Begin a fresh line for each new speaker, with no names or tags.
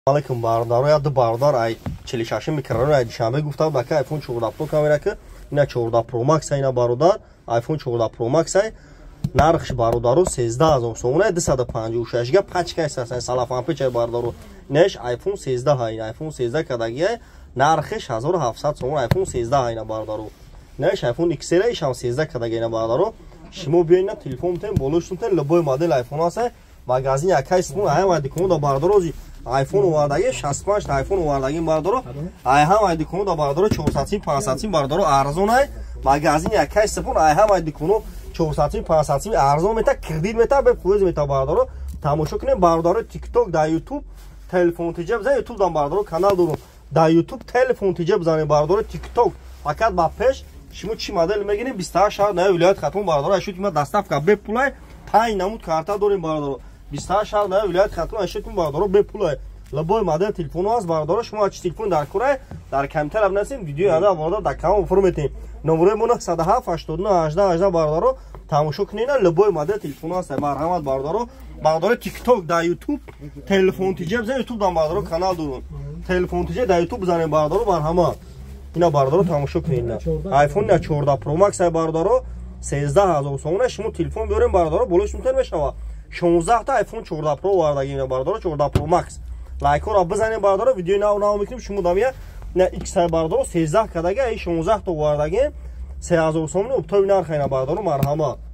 Алейкум бародаро яд бардар ай 46 микрорайон ай душанбе гуфтам дака iPhone 14 Pro камера ки ина 14 Pro Max ай на бародар iPhone 14 Pro Max ай нархш бародаро 13000 сомон ай 256 га пачка ай салафан пич ай бародаро неш iPhone 13 ай iPhone 13 кадаги нархш 1700 сомон iPhone 13 ай на бародаро неш iPhone XR ай шам 13 кадаги на бародаро шумо биёед на телефон тен болуштун тен любой модель iPhone аст магазин якай сумон ай ва дикон да бародаро iPhone اومدگی 65 تا iPhone اومدگی باردارو ای هم ای دکونو دا باردارو 400 500 باردارو ارزون ای مغازین یکی سپون ای هم ای دکونو 400 500 ارزون میتا کردید میتا به پوز میتا باردارو تماشا کنین باردارو تیک توک دا یوتیوب تلفن تجاب زای یوتیوب دام باردارو کانال دورو دا یوتیوب تلفن تجاب زای باردارو تیک توک فقط با پیش شما چی مدل میگین 28 شهر نه ولایت خاتون باردارو اشوت ما دستافکا به پولای پای نمود کارتا دورین باردارو 28 شهر نه ولایت خاتون اشوتون باردارو به پولای لبای مدل تلفن از باردارو شما چی تلفن در کوره در کامپیوتر ابنسین ویدیو ادا باردار در کام فرمتیم نمره مون 107 89 18 18 باردارو تماشا کنین لبای مدل تلفن است مرحمت باردارو تیک توک در یوتیوب تلفن تجاب زن یوتیوب دام باردارو کانال دورون تلفن تجاب در یوتیوب زن باردارو مرحمت اینا باردارو تماشا کنین آیفون 14 پرو مکس باردارو 13000 سومون شما تلفن بیارین باردارو بولش میتونه بشه 16 تا آیفون 14 پرو واردگی اینا باردارو 14 پرو مکس لایک رو بزنین باردارو ویدیو ناو میکنیم شما دامیه نه ایکس باردارو 13 کداگه ای 16 تا واردگی 3000 سومون ابتدای نرخ اینا باردارو مرحمت